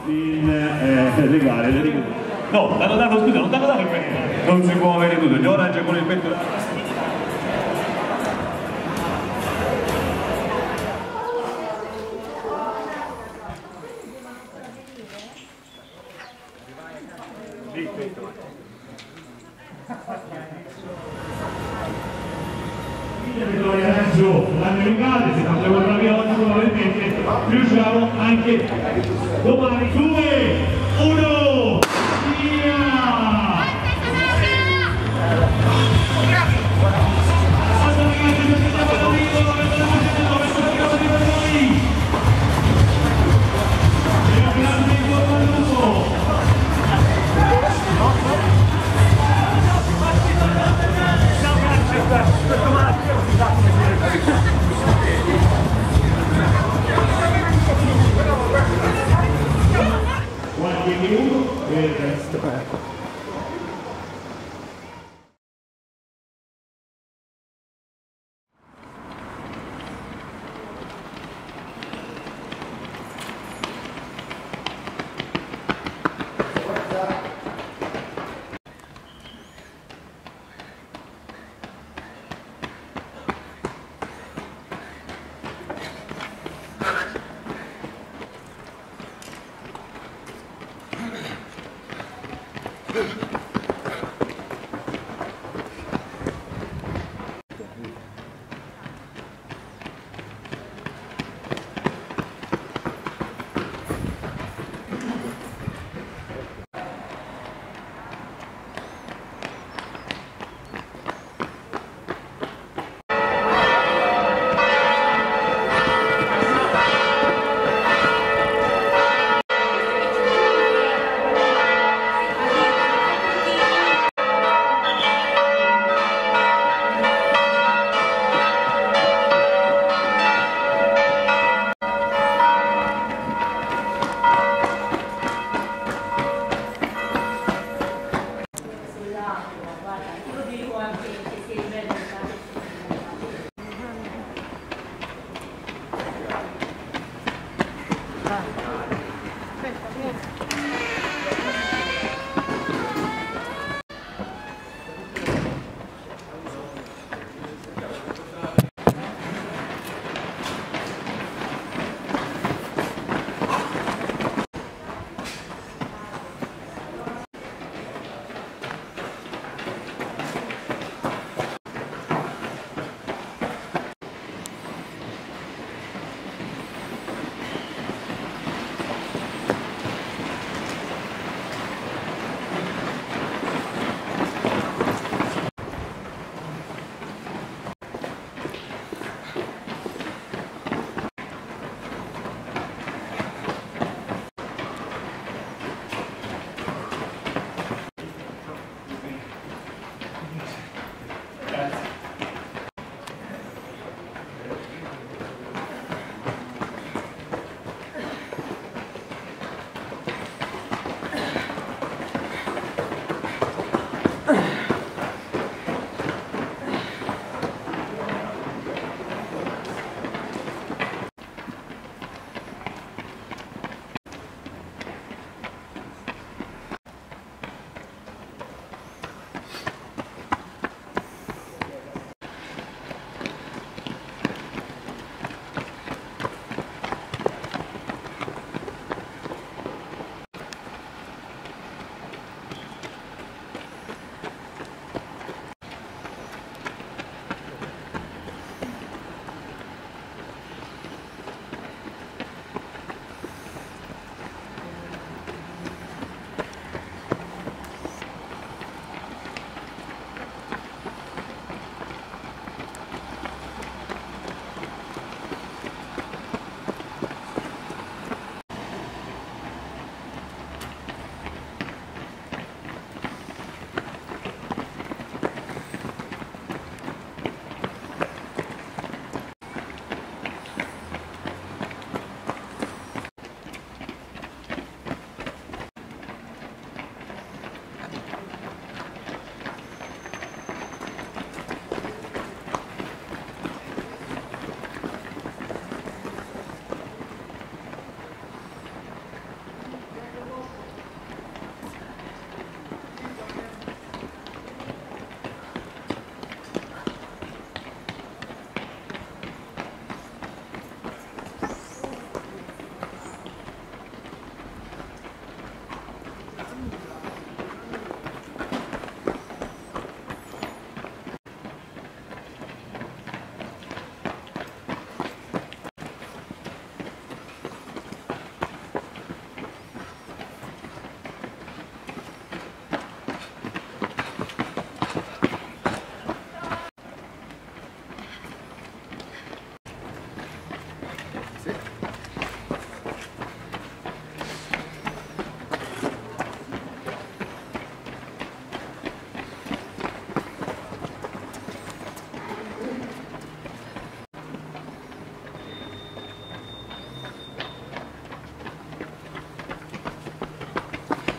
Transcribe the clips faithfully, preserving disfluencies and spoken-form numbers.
in eh, legale, le righe. No, l'hanno dato, scusa, non t'hanno dato il premio. Non si può avere tutto, gli orange con il petto. L'anno legale, se facciamo bravi oggi probabilmente riusciamo anche domani. Due, uno, via! Qualche minuto per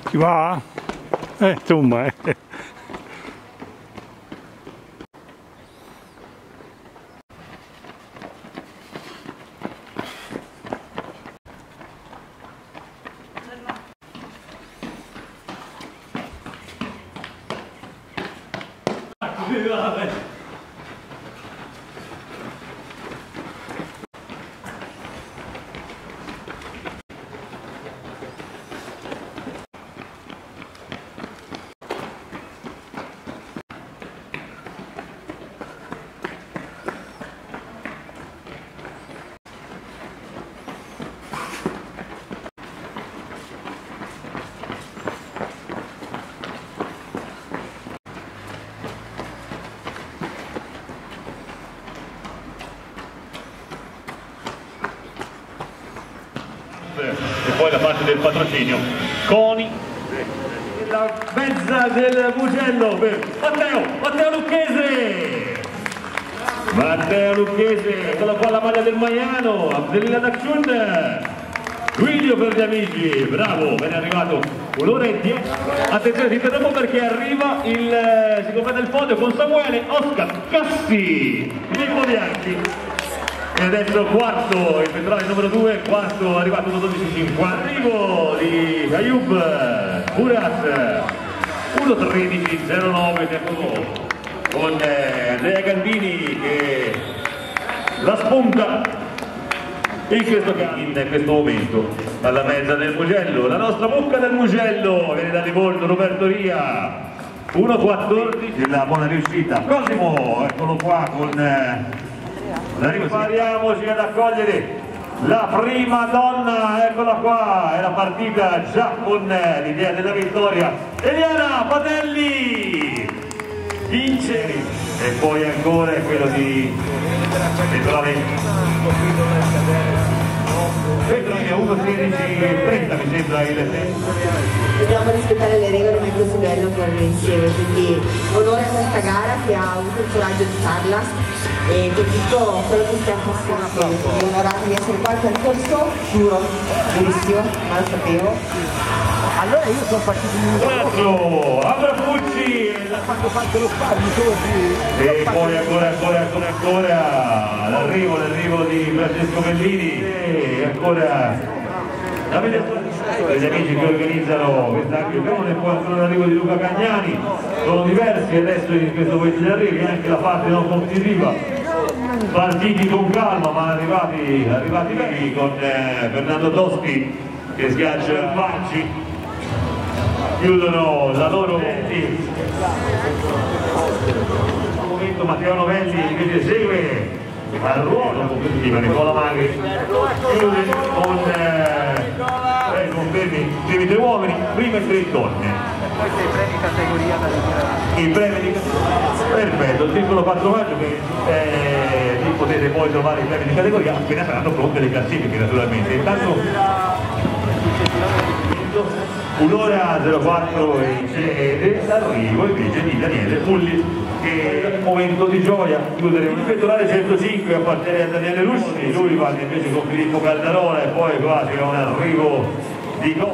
Ci va? Eh, insomma, eh. E poi la parte del patrocinio Coni, la mezza del Mugello per Matteo, Matteo Lucchese, Matteo Lucchese, eccola qua la maglia del Maiano, Abdelina Dacciun, Guido per gli amici, bravo, ben arrivato, un'ora e dieci, attenzione, ti interrompo perché arriva il, si completa il podio con Samuele Oscar Cassi, Filippo Bianchi. E adesso quarto, il petrolio numero due, quarto arrivato uno dodici cinquanta, arrivo di Ayub Burat, uno tredici zero nove tempo con eh, Andrea Gandini che la spunta in questo, in questo momento alla mezza del Mugello, la nostra mucca del Mugello viene da Livorno, Roberto Ria, uno quattordici, la buona riuscita, Cosimo, eccolo qua con... Eh, Prepariamoci ad accogliere la prima donna, eccola qua, è la partita già con l'idea della vittoria, Eliana Patelli, vince, e poi ancora quello di Petroni, Petroni a uno sedici trenta mi sembra il tempo. Dobbiamo rispettare le regole, ma è così bello correre insieme, quindi onore a questa gara che ha avuto il coraggio di farla e per tutto quello che stiamo facendo. Sono onorata di essere qua al percorso, giuro, durissimo, ma lo sapevo. Allora io sono partito in un Bravo, Abra Pucci, quando faccio lo spazio e poi ancora ancora ancora ancora l'arrivo, l'arrivo di Francesco Bellini e ancora gli amici che organizzano questa azione, poi ancora l'arrivo di Luca Cagnani, sono diversi adesso in questo momento di arrivi, anche la parte non competitiva, partiti con calma ma arrivati, arrivati qui con eh, Fernando Toschi che schiaccia Facci, chiudono la loro venti. Un momento Matteo Novelli invece segue al ruolo competitivo, Nicola Magri chiude con eh, eh, confermi primi tre uomini, prime tre donne. Questi i premi categoria da dichiarare. I premi di perfetto, il titolo quattro maggio che eh, lì potete poi trovare i premi di categoria appena saranno pronte le classifiche naturalmente. Intanto un'ora zero quattro ed l'arrivo invece di Daniele Pulli che è un momento di gioia, chiudere un pettorale centocinque appartiene a Daniele Russi, lui va invece con Filippo Caldarola e poi qua c'è un arrivo di no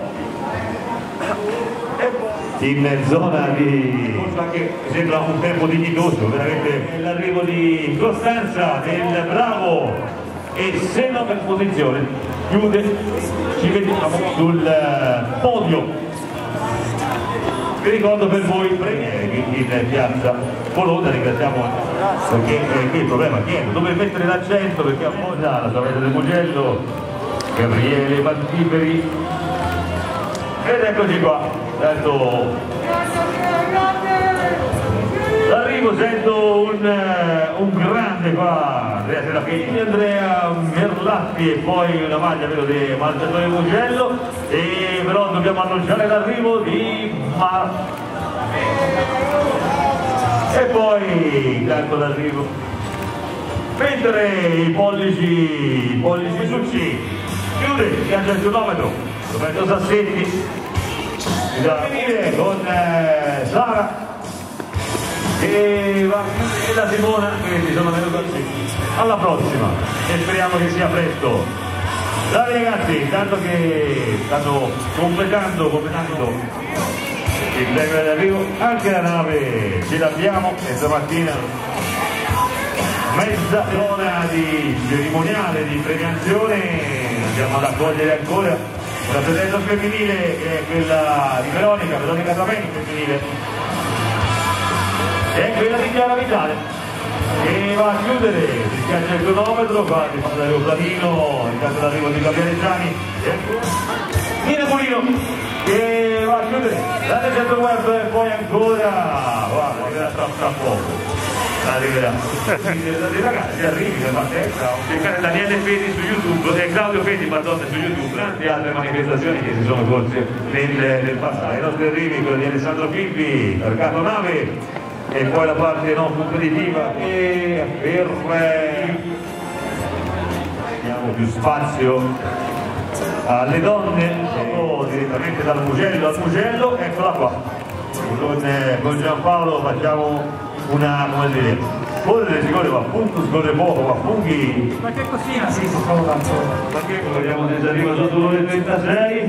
in zona di anche sembra un tempo dignitoso veramente, l'arrivo di Costanza del Bravo e se non per posizione chiude, ci vediamo sul podio. Vi ricordo per voi premieri in piazza Bologna, ringraziamo perché eh, qui il problema chiedo dove mettere l'accento perché appoggia la savetta del Mugello, Gabriele Pantiperi ed eccoci qua, certo l'arrivo sento un, un grande qua, Andrea Serafini, Andrea Merlatti e poi una maglia vedo di Mangiatore Mugello e però dobbiamo annunciare l'arrivo di Mar e poi intanto l'arrivo mentre i pollici i pollici su C chiude, schiaccia il chilometro Roberto Sassetti da venire con eh, Sara e, va, e la Simona che sono venuti alla prossima e speriamo che sia presto. Bravi ragazzi, intanto che stanno completando, completando il tempo d'arrivo, anche la nave ce l'abbiamo e stamattina mezza ora di cerimoniale di premiazione, andiamo ad accogliere ancora la presenza femminile che è quella di Veronica, Veronica Tramenti femminile, e quella di Chiara Vitale che va a chiudere, si schiaccia il cronometro, qua si fa l'aeroplanino in caso d'arrivo di Gabriele Gianni, Nina Pulino che va a chiudere la Legend Web e poi ancora, guarda, arriverà tra, tra poco. Arriverà. Quindi, ragazzi, arrivi per partenza, cercare Daniele Fedi su YouTube e Claudio Fedi Madonna su YouTube, tante altre manifestazioni che si sono corse nel, nel passato. I nostri arrivi, quello di Alessandro Pippi, Mercato Nave, e poi la parte non competitiva e per eh, diamo più spazio alle donne, oh, direttamente dal Mugello al Mugello, eccola qua. Con, eh, con Giampaolo facciamo una, come dire, scorrere si corre, ma appunto scorre poco, ma funghi. Ma che cosina si scorre ancora? Ma che vediamo se arriva sotto l'ora trentasei?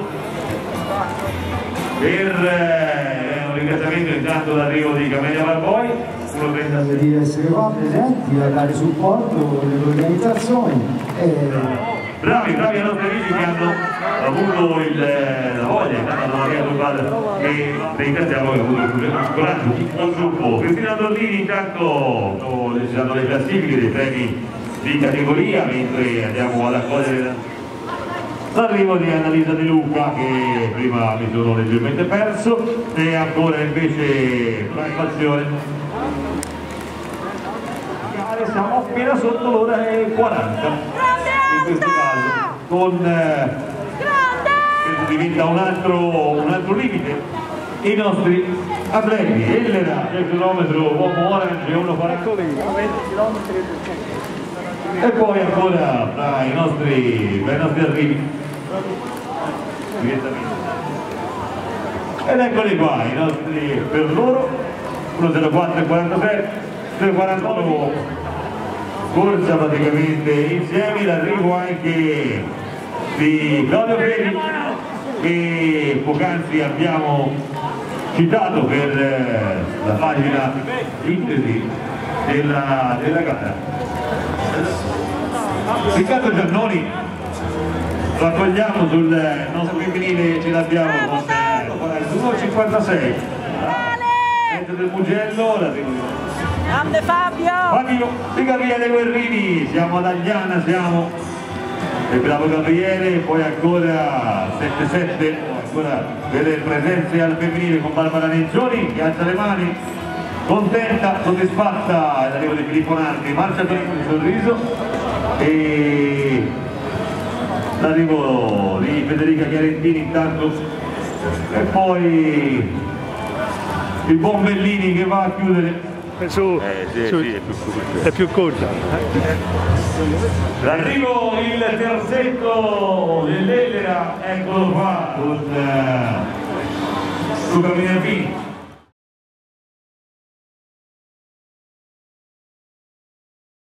Per eh, un ringraziamento intanto d'arrivo di Camelia Barboi, uno trentasei. Di essere qua presenti, a dare supporto alle organizzazioni. E... Bravi, bravi ai nostri amici che hanno avuto il, la voglia, intanto hanno avviato il e ringraziamo che hanno avuto il coraggio di gruppo. Cristina Dorlini intanto ci danno le classifiche dei premi di categoria, mentre andiamo ad accogliere l'arrivo di Annalisa De Luca che prima mi sono leggermente perso, e ancora invece l'azione. Siamo appena sotto l'ora e quaranta in questo caso, con eh, questo diventa un altro, un altro limite. I nostri atleti, Ellera, il chilometro uomo orange uno quaranta e poi ancora tra i nostri, tra i nostri arrivi direttamente. Ed eccoli qua i nostri per loro, uno zero quattro e quarantasei, tre quarantotto corsa praticamente insieme, l'arrivo anche di Claudio Fedi che poc'anzi abbiamo citato per eh, la pagina sintesi della, della gara. Riccardo Giannoni lo accogliamo sul nostro femminile, ce l'abbiamo con uno cinquantasei dentro del Mugello, l'arrivo Grande Fabio! Fabio di Gabriele Guerrini, siamo ad Agliana, siamo il bravo Gabriele, poi ancora sette sette, ancora delle presenze al femminile con Barbara Nencioni che alza le mani, contenta, soddisfatta l'arrivo di Filippo Nardi, marcia per il sorriso, e l'arrivo di Federica Chiarentini intanto, e poi il buon Bellini che va a chiudere. Su, Eh, sì, su, sì, è più corta. è più corta. L'arrivo il terzetto dell'Ellera, eccolo qua, con uh, Luca Minervini.